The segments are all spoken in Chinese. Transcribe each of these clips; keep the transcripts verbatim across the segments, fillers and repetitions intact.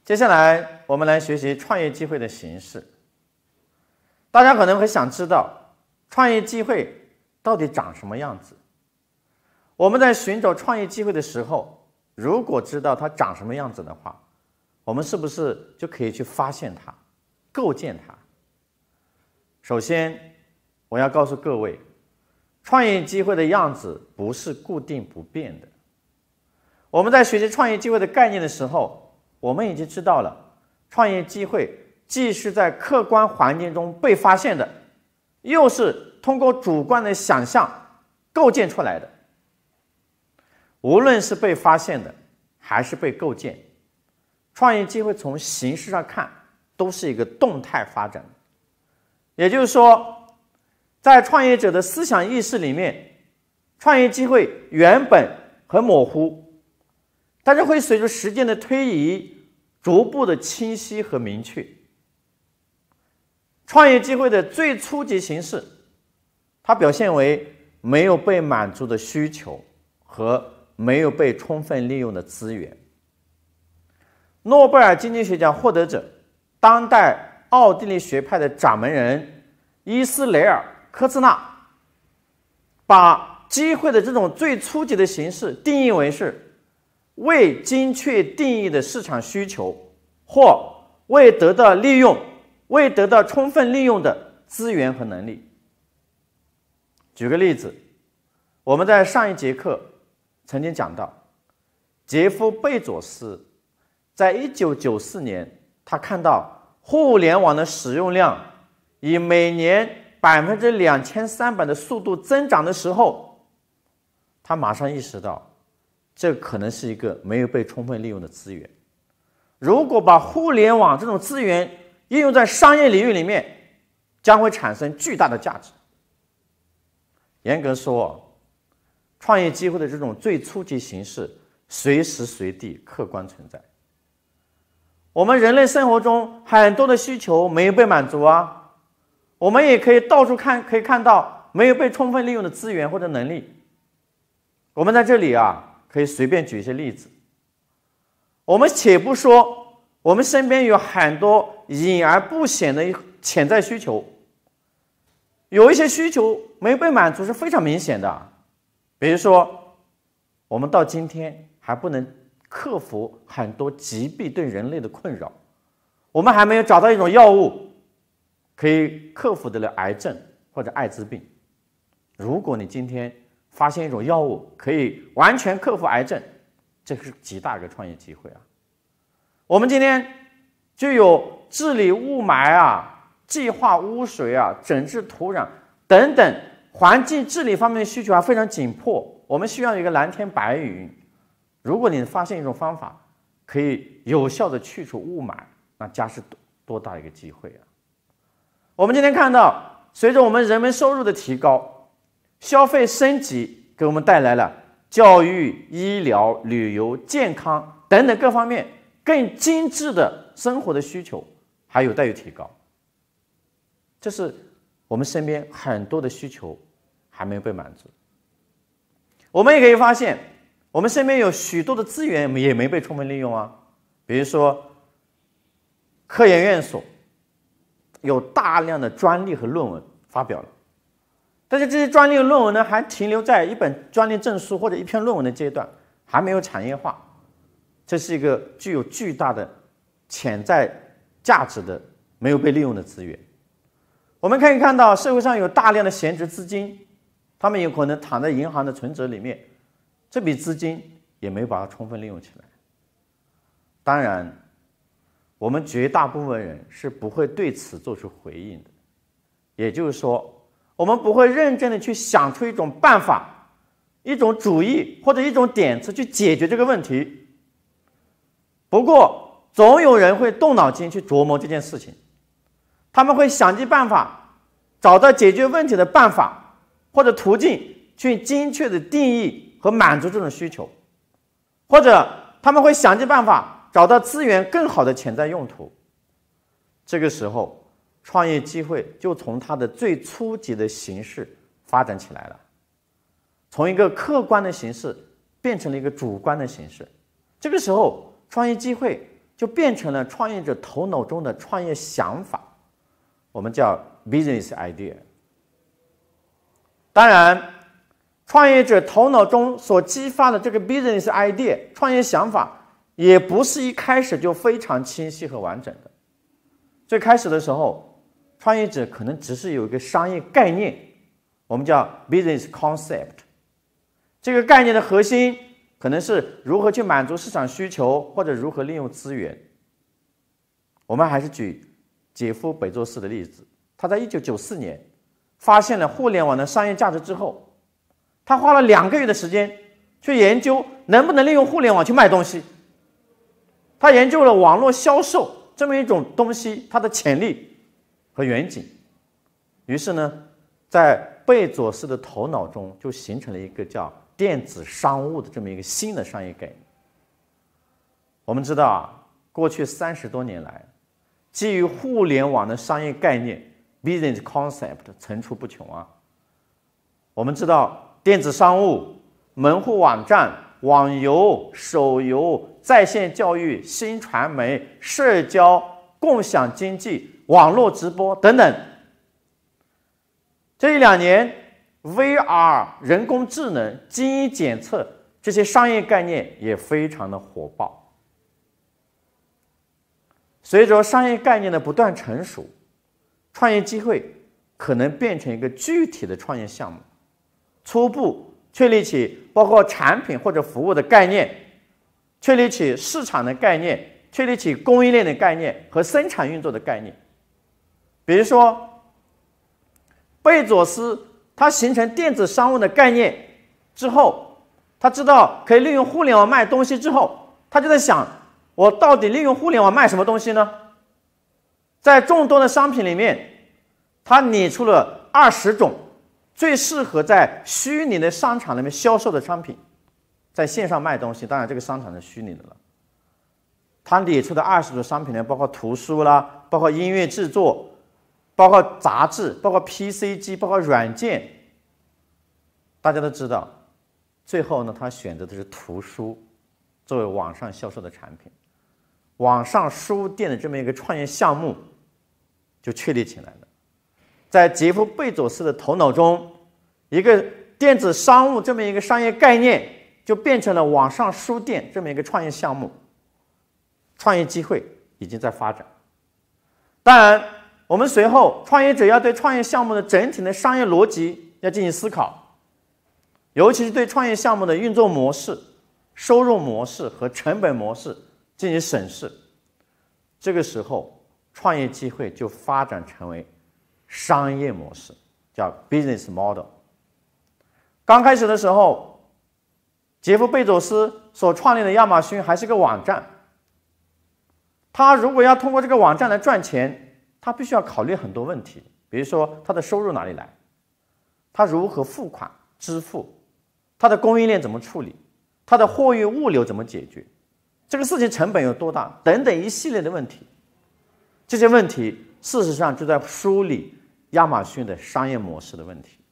接下来我们来学习创业机会的形式。大家可能会想知道，创业机会到底长什么样子？我们在寻找创业机会的时候，如果知道它长什么样子的话，我们是不是就可以去发现它、构建它？首先，我要告诉各位，创业机会的样子不是固定不变的。我们在学习创业机会的概念的时候，我们已经知道了，创业机会既是在客观环境中被发现的，又是通过主观的想象构建出来的。无论是被发现的，还是被构建，创业机会从形式上看都是一个动态发展。也就是说，在创业者的思想意识里面，创业机会原本很模糊，但是会随着时间的推移逐步的清晰和明确。创业机会的最初级形式，它表现为没有被满足的需求和没有被充分利用的资源。诺贝尔经济学奖获得者、当代奥地利学派的掌门人伊斯雷尔·科兹纳，把机会的这种最初级的形式定义为是未精确定义的市场需求或未得到利用、未得到充分利用的资源和能力。举个例子，我们在上一节课曾经讲到，杰夫·贝佐斯在一九九四年，他看到互联网的使用量以每年百分之两千三百的速度增长的时候，他马上意识到，这可能是一个没有被充分利用的资源。如果把互联网这种资源应用在商业领域里面，将会产生巨大的价值。严格说，创业机会的这种最初级形式随时随地客观存在。我们人类生活中很多的需求没有被满足啊，我们也可以到处看，可以看到没有被充分利用的资源或者能力。我们在这里啊，可以随便举一些例子。我们且不说我们身边有很多隐而不显的潜在需求，有一些需求没有被满足是非常明显的。比如说，我们到今天还不能克服很多疾病对人类的困扰，我们还没有找到一种药物可以克服得了癌症或者艾滋病。如果你今天发现一种药物可以完全克服癌症，这是极大的创业机会啊！我们今天就有治理雾霾啊、净化污水啊、整治土壤等等环境治理方面的需求还非常紧迫，我们需要一个蓝天白云。如果你发现一种方法可以有效的去除雾霾，那将是多大一个机会啊！我们今天看到，随着我们人们收入的提高，消费升级给我们带来了教育、医疗、旅游、健康等等各方面更精致的生活的需求还有待于提高。这是我们身边很多的需求还没有被满足。我们也可以发现，我们身边有许多的资源也没被充分利用啊。比如说，科研院所有大量的专利和论文发表了，但是这些专利和论文呢，还停留在一本专利证书或者一篇论文的阶段，还没有产业化。这是一个具有巨大的潜在价值的没有被利用的资源。我们可以看到，社会上有大量的闲置资金，他们有可能躺在银行的存折里面，这笔资金也没有把它充分利用起来。当然，我们绝大部分人是不会对此做出回应的，也就是说，我们不会认真的去想出一种办法、一种主意或者一种点子去解决这个问题。不过，总有人会动脑筋去琢磨这件事情，他们会想尽办法，找到解决问题的办法或者途径，去精确的定义和满足这种需求，或者他们会想尽办法找到资源更好的潜在用途。这个时候，创业机会就从它的最初级的形式发展起来了，从一个客观的形式变成了一个主观的形式。这个时候，创业机会就变成了创业者头脑中的创业想法，我们叫 business idea。当然，创业者头脑中所激发的这个 business idea 创业想法，也不是一开始就非常清晰和完整的。最开始的时候，创业者可能只是有一个商业概念，我们叫 business concept。这个概念的核心可能是如何去满足市场需求，或者如何利用资源。我们还是举杰夫·贝佐斯的例子，他在一九九四年发现了互联网的商业价值之后，他花了两个月的时间去研究能不能利用互联网去卖东西。他研究了网络销售这么一种东西，它的潜力和远景。于是呢，在贝佐斯的头脑中就形成了一个叫电子商务的这么一个新的商业概念。我们知道啊，过去三十多年来，基于互联网的商业概念 business concept 层出不穷啊。我们知道电子商务、门户网站、网游、手游、在线教育、新传媒、社交、共享经济、网络直播等等。这一两年 V R、人工智能、基因检测这些商业概念也非常的火爆。随着商业概念的不断成熟，创业机会可能变成一个具体的创业项目，初步确立起包括产品或者服务的概念，确立起市场的概念，确立起供应链的概念和生产运作的概念。比如说，贝佐斯他形成电子商务的概念之后，他知道可以利用互联网卖东西之后，他就在想，我到底利用互联网卖什么东西呢？在众多的商品里面，他拟出了二十种最适合在虚拟的商场里面销售的商品，在线上卖东西，当然这个商场是虚拟的了。他列出的二十种商品呢，包括图书啦，包括音乐制作，包括杂志，包括 P C 机，包括软件。大家都知道，最后呢，他选择的是图书作为网上销售的产品，网上书店的这么一个创业项目就确立起来了。在杰夫·贝佐斯的头脑中，一个电子商务这么一个商业概念就变成了网上书店这么一个创业项目，创业机会已经在发展。当然，我们随后创业者要对创业项目的整体的商业逻辑要进行思考，尤其是对创业项目的运作模式、收入模式和成本模式进行审视。这个时候，创业机会就发展成为商业模式，叫 business model。刚开始的时候，杰夫·贝佐斯所创立的亚马逊还是个网站。他如果要通过这个网站来赚钱，他必须要考虑很多问题，比如说他的收入哪里来，他如何付款支付，他的供应链怎么处理，他的货运物流怎么解决，这个事情成本有多大，等等一系列的问题。这些问题事实上就在梳理亚马逊的商业模式的问题。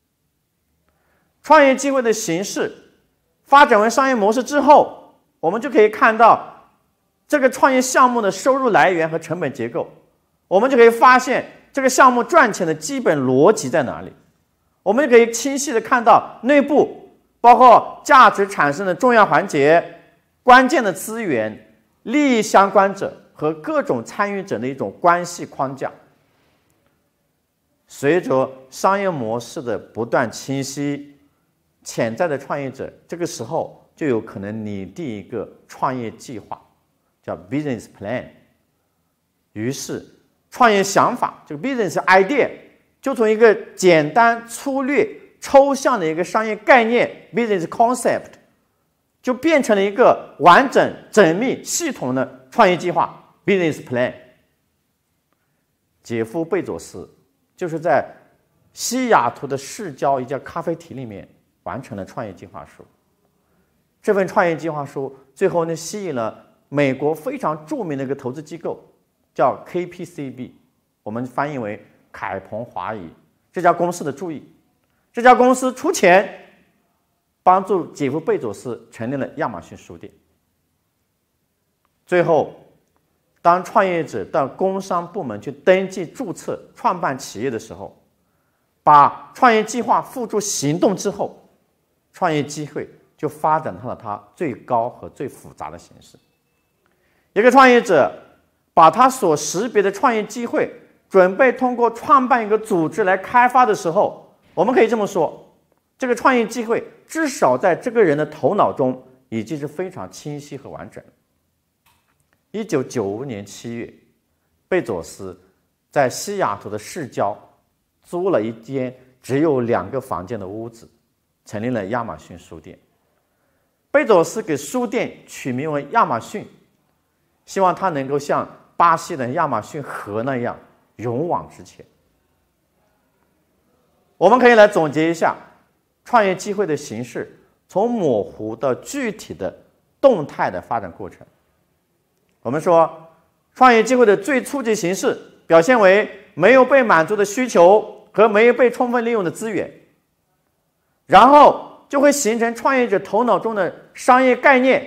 创业机会的形式发展为商业模式之后，我们就可以看到这个创业项目的收入来源和成本结构，我们就可以发现这个项目赚钱的基本逻辑在哪里，我们就可以清晰的看到内部包括价值产生的重要环节、关键的资源、利益相关者和各种参与者的一种关系框架。随着商业模式的不断清晰，潜在的创业者这个时候就有可能拟定一个创业计划，叫 business plan。于是创业想法，这个 business idea 就从一个简单粗略抽象的一个商业概念 business concept， 就变成了一个完整缜密系统的创业计划 business plan。 杰夫·贝佐斯就是在西雅图的市郊一家咖啡厅里面完成了创业计划书。这份创业计划书最后呢，吸引了美国非常著名的一个投资机构，叫 K P C B， 我们翻译为凯鹏华谊。这家公司的注意，这家公司出钱帮助杰夫·贝佐斯成立了亚马逊书店。最后， 当创业者到工商部门去登记注册创办企业的时候，把创业计划付诸行动之后，创业机会就发展到了它最高和最复杂的形式。一个创业者把他所识别的创业机会准备通过创办一个组织来开发的时候，我们可以这么说，这个创业机会至少在这个人的头脑中已经是非常清晰和完整。一九九五年七月，贝佐斯在西雅图的市郊租了一间只有两个房间的屋子，成立了亚马逊书店。贝佐斯给书店取名为亚马逊，希望它能够像巴西的亚马逊河那样勇往直前。我们可以来总结一下创业机会的形式从模糊到具体的动态的发展过程。我们说，创业机会的最初级形式表现为没有被满足的需求和没有被充分利用的资源，然后就会形成创业者头脑中的商业概念，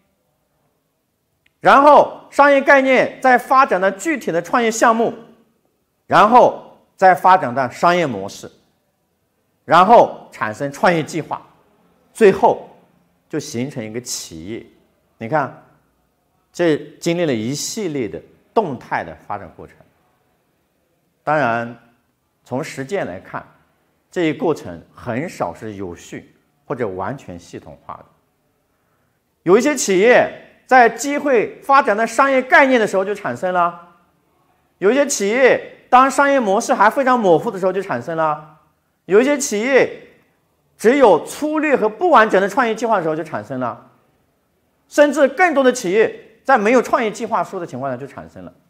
然后商业概念再发展到具体的创业项目，然后再发展到商业模式，然后产生创业计划，最后就形成一个企业。你看，这经历了一系列的动态的发展过程。当然，从实践来看，这一过程很少是有序或者完全系统化的。有一些企业在机会发展的商业概念的时候就产生了，有一些企业当商业模式还非常模糊的时候就产生了，有一些企业只有粗略和不完整的创业计划的时候就产生了，甚至更多的企业在没有创业计划书的情况下就产生了。